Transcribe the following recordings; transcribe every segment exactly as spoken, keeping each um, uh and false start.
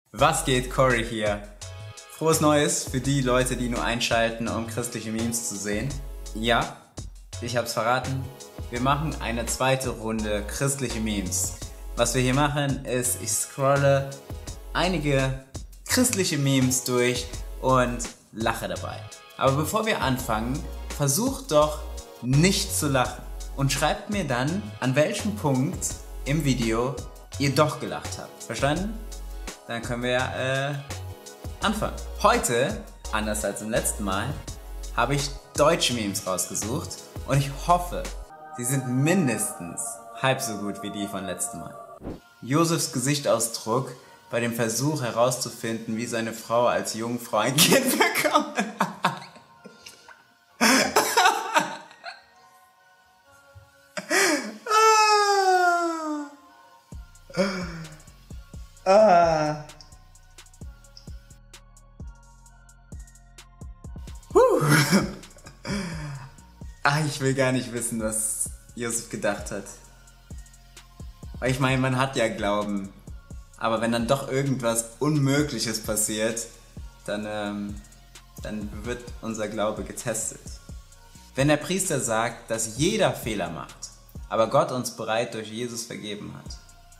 Was geht, Cory hier? Frohes Neues für die Leute, die nur einschalten, um christliche Memes zu sehen. Ja, ich hab's verraten. Wir machen eine zweite Runde christliche Memes. Was wir hier machen ist, ich scrolle einige christliche Memes durch und lache dabei. Aber bevor wir anfangen, versucht doch nicht zu lachen und schreibt mir dann, an welchem Punkt im Video ihr doch gelacht habt. Verstanden? Dann können wir äh, anfangen. Heute, anders als im letzten Mal, habe ich deutsche Memes rausgesucht und ich hoffe, sie sind mindestens halb so gut wie die von letztem Mal. Josefs Gesichtsausdruck bei dem Versuch herauszufinden, wie seine Frau als Jungfrau ein Kind bekommt. Ah. Huh. Ach, ich will gar nicht wissen, was Josef gedacht hat. Weil ich meine, man hat ja Glauben. Aber wenn dann doch irgendwas Unmögliches passiert, dann, ähm, dann wird unser Glaube getestet. Wenn der Priester sagt, dass jeder Fehler macht, aber Gott uns bereits durch Jesus vergeben hat.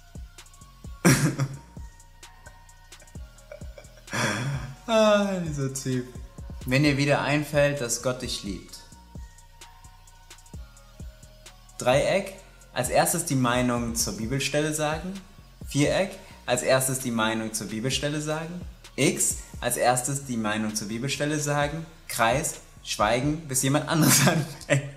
Ah, dieser Typ. Wenn dir wieder einfällt, dass Gott dich liebt. Dreieck, als erstes die Meinung zur Bibelstelle sagen. Viereck, als erstes die Meinung zur Bibelstelle sagen. X, als erstes die Meinung zur Bibelstelle sagen. Kreis, schweigen, bis jemand anderes anfängt.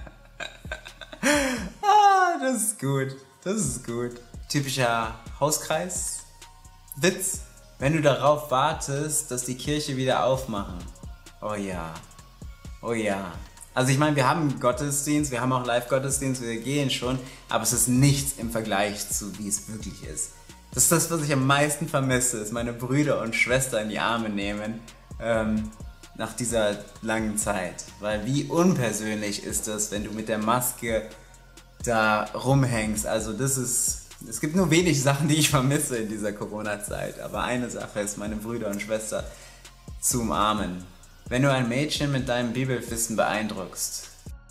Ah, das ist gut. Das ist gut. Typischer Hauskreis-Witz. Wenn du darauf wartest, dass die Kirche wieder aufmachen. Oh ja. Oh ja. Also ich meine, wir haben Gottesdienst, wir haben auch Live-Gottesdienst, wir gehen schon, aber es ist nichts im Vergleich zu, wie es wirklich ist. Das ist das, was ich am meisten vermisse, ist meine Brüder und Schwestern in die Arme nehmen, ähm, nach dieser langen Zeit. Weil wie unpersönlich ist das, wenn du mit der Maske da rumhängst. Also das ist... Es gibt nur wenig Sachen, die ich vermisse in dieser Corona-Zeit, aber eine Sache ist, meine Brüder und Schwestern zu umarmen. Wenn du ein Mädchen mit deinem Bibelwissen beeindruckst.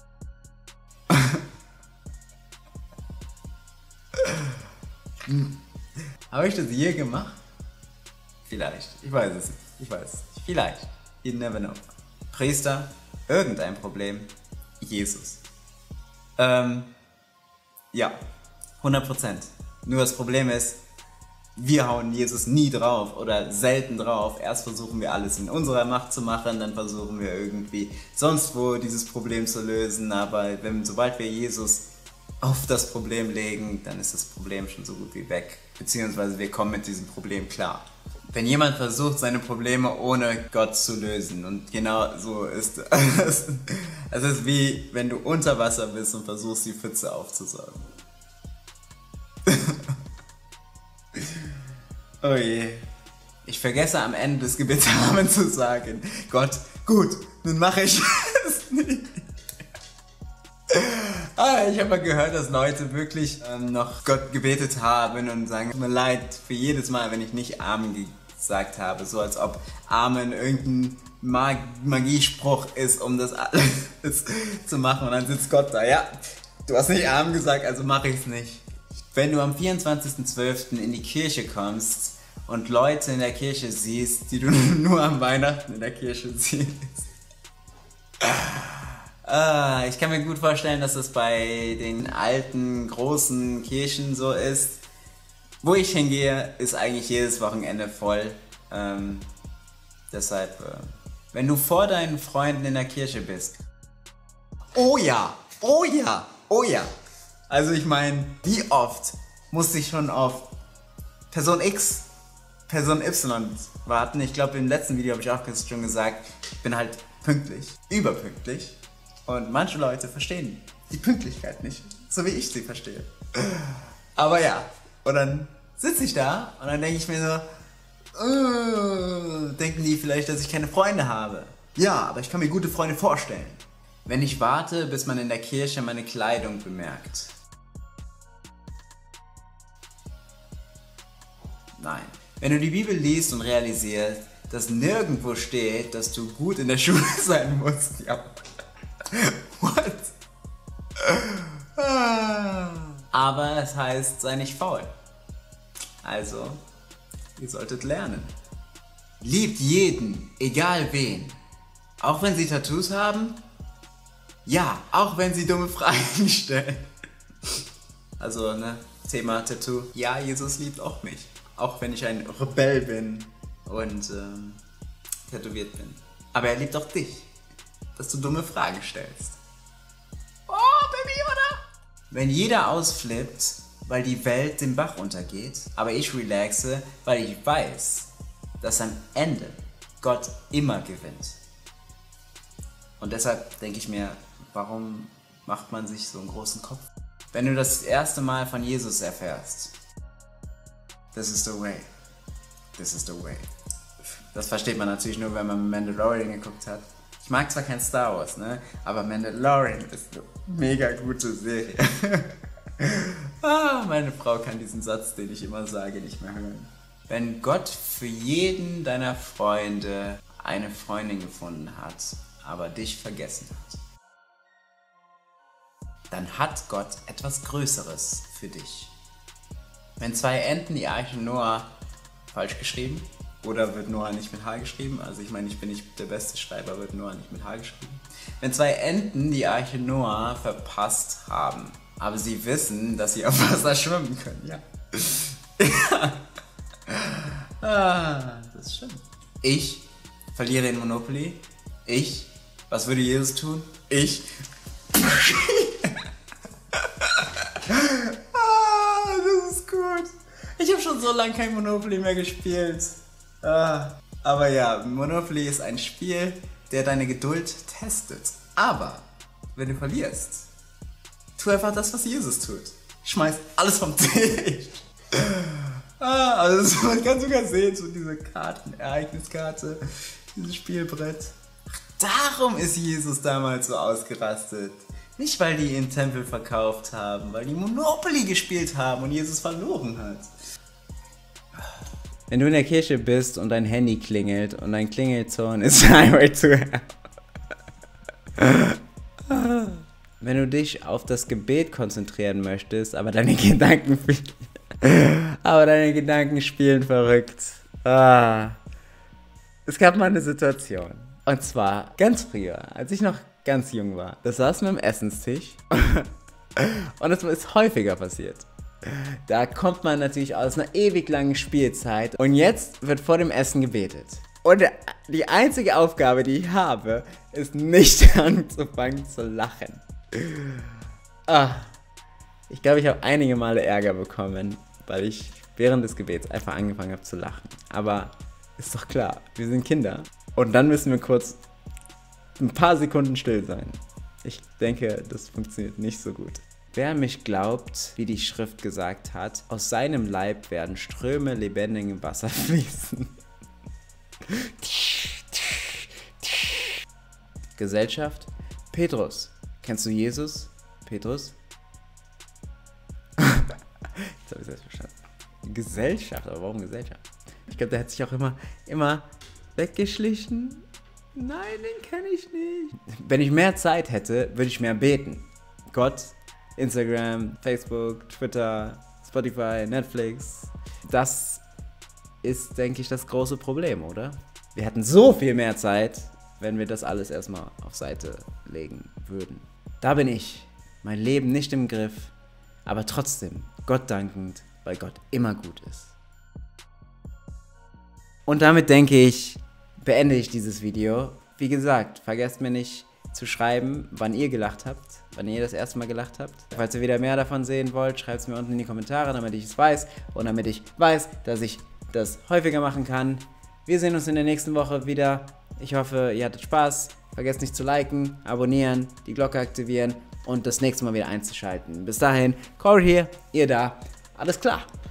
Habe ich das je gemacht? Vielleicht. Ich weiß es nicht. Ich weiß es nicht. Vielleicht. You never know. Priester, irgendein Problem. Jesus. Ähm, ja. hundert Prozent. Nur das Problem ist, wir hauen Jesus nie drauf oder selten drauf. Erst versuchen wir alles in unserer Macht zu machen, dann versuchen wir irgendwie sonst wo dieses Problem zu lösen. Aber wenn, sobald wir Jesus auf das Problem legen, dann ist das Problem schon so gut wie weg. Beziehungsweise wir kommen mit diesem Problem klar. Wenn jemand versucht, seine Probleme ohne Gott zu lösen, und genau so ist es. Es ist wie, wenn du unter Wasser bist und versuchst, die Pfütze aufzusaugen. Oh je. Ich vergesse am Ende des Gebets Amen zu sagen. Gott, gut, nun mache ich es nicht. Ah, ich habe mal gehört, dass Leute wirklich ähm, noch Gott gebetet haben und sagen, tut mir leid für jedes Mal, wenn ich nicht Amen gesagt habe. So als ob Amen irgendein Mag Magiespruch ist, um das alles zu machen. Und dann sitzt Gott da. Ja, du hast nicht Amen gesagt, also mache ich es nicht. Wenn du am vierundzwanzigsten zwölften in die Kirche kommst und Leute in der Kirche siehst, die du nur am Weihnachten in der Kirche siehst. Ah, ich kann mir gut vorstellen, dass das bei den alten, großen Kirchen so ist. Wo ich hingehe, ist eigentlich jedes Wochenende voll. Ähm, deshalb, äh, wenn du vor deinen Freunden in der Kirche bist. Oh ja, oh ja, oh ja. Also ich meine, wie oft musste ich schon auf Person X, Person Y warten? Ich glaube, im letzten Video habe ich auch schon gesagt, ich bin halt pünktlich, überpünktlich. Und manche Leute verstehen die Pünktlichkeit nicht, so wie ich sie verstehe. Aber ja, und dann sitze ich da und dann denke ich mir so, uh, denken die vielleicht, dass ich keine Freunde habe? Ja, aber ich kann mir gute Freunde vorstellen. Wenn ich warte, bis man in der Kirche meine Kleidung bemerkt. Nein. Wenn du die Bibel liest und realisierst, dass nirgendwo steht, dass du gut in der Schule sein musst. Ja. What? Aber es heißt, sei nicht faul. Also, ihr solltet lernen. Liebt jeden, egal wen. Auch wenn sie Tattoos haben? Ja, auch wenn sie dumme Fragen stellen. Also, ne, Thema Tattoo. Ja, Jesus liebt auch mich. Auch wenn ich ein Rebell bin und ähm, tätowiert bin. Aber er liebt auch dich, dass du dumme Fragen stellst. Oh, Baby, oder? Wenn jeder ausflippt, weil die Welt den Bach runtergeht, aber ich relaxe, weil ich weiß, dass am Ende Gott immer gewinnt. Und deshalb denke ich mir, warum macht man sich so einen großen Kopf? Wenn du das erste Mal von Jesus erfährst, this is the way, this is the way. Das versteht man natürlich nur, wenn man Mandalorian geguckt hat. Ich mag zwar kein Star Wars, ne? Aber Mandalorian ist eine mega gute Serie. Ah, meine Frau kann diesen Satz, den ich immer sage, nicht mehr hören. Wenn Gott für jeden deiner Freunde eine Freundin gefunden hat, aber dich vergessen hat, dann hat Gott etwas Größeres für dich. Wenn zwei Enten die Arche Noah falsch geschrieben, oder wird Noah nicht mit H geschrieben? Also ich meine, ich bin nicht der beste Schreiber, wird Noah nicht mit H geschrieben. Wenn zwei Enten die Arche Noah verpasst haben, aber sie wissen, dass sie auf Wasser schwimmen können, ja. Ja. Ah, das ist schön. Ich verliere in Monopoly. Ich, was würde Jesus tun? Ich. Ah, das ist gut. Ich habe schon so lange kein Monopoly mehr gespielt. Ah, aber ja, Monopoly ist ein Spiel, der deine Geduld testet. Aber wenn du verlierst, tu einfach das, was Jesus tut. Schmeiß alles vom Tisch. Ah, also man kann sogar sehen, so diese Karten, Ereigniskarte, dieses Spielbrett. Ach, darum ist Jesus damals so ausgerastet. Nicht, weil die im Tempel verkauft haben, weil die Monopoly gespielt haben und Jesus verloren hat. Wenn du in der Kirche bist und dein Handy klingelt und dein Klingelton ist Highway to Hell. Wenn du dich auf das Gebet konzentrieren möchtest, aber deine Gedanken aber deine Gedanken spielen verrückt. Ah. Es gab mal eine Situation. Und zwar ganz früher, als ich noch ganz jung war. Da saßen wir am Essenstisch. Und es ist häufiger passiert. Da kommt man natürlich aus einer ewig langen Spielzeit. Und jetzt wird vor dem Essen gebetet. Und die einzige Aufgabe, die ich habe, ist nicht anzufangen zu lachen. Ah. Ich glaube, ich habe einige Male Ärger bekommen, weil ich während des Gebets einfach angefangen habe zu lachen. Aber ist doch klar, wir sind Kinder. Und dann müssen wir kurz ein paar Sekunden still sein. Ich denke, das funktioniert nicht so gut. Wer an mich glaubt, wie die Schrift gesagt hat, aus seinem Leib werden Ströme lebendigem Wasser fließen. Gesellschaft? Petrus. Kennst du Jesus? Petrus? Jetzt habe ich es erst verstanden. Gesellschaft, aber warum Gesellschaft? Ich glaube, der hat sich auch immer, immer weggeschlichen. Nein, den kenne ich nicht. Wenn ich mehr Zeit hätte, würde ich mehr beten. Gott, Instagram, Facebook, Twitter, Spotify, Netflix. Das ist, denke ich, das große Problem, oder? Wir hätten so viel mehr Zeit, wenn wir das alles erstmal auf Seite legen würden. Da bin ich. Mein Leben nicht im Griff, aber trotzdem Gott dankend, weil Gott immer gut ist. Und damit denke ich, beende ich dieses Video. Wie gesagt, vergesst mir nicht zu schreiben, wann ihr gelacht habt, wann ihr das erste Mal gelacht habt. Falls ihr wieder mehr davon sehen wollt, schreibt es mir unten in die Kommentare, damit ich es weiß und damit ich weiß, dass ich das häufiger machen kann. Wir sehen uns in der nächsten Woche wieder. Ich hoffe, ihr hattet Spaß. Vergesst nicht zu liken, abonnieren, die Glocke aktivieren und das nächste Mal wieder einzuschalten. Bis dahin, Corey hier, ihr da. Alles klar.